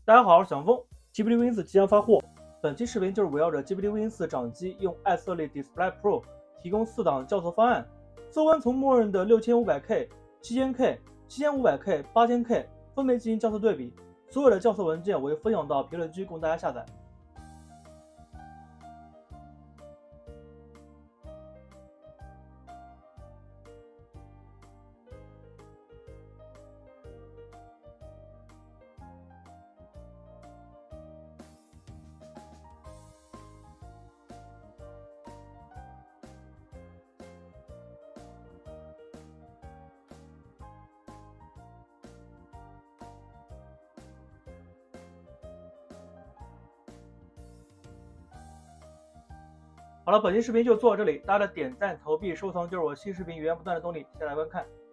大家好，我是小峰。GPT Win4即将发货，本期视频就是围绕着 GPT Win4掌机用爱色丽 Display Pro 提供4档校色方案，色温从默认的6500K、7000K、7500K、8000K 分别进行校色对比。所有的校色文件我会分享到评论区供大家下载。好了，本期视频就做到这里，大家的点赞、投币、收藏就是我新视频源源不断的动力，谢谢大家观看。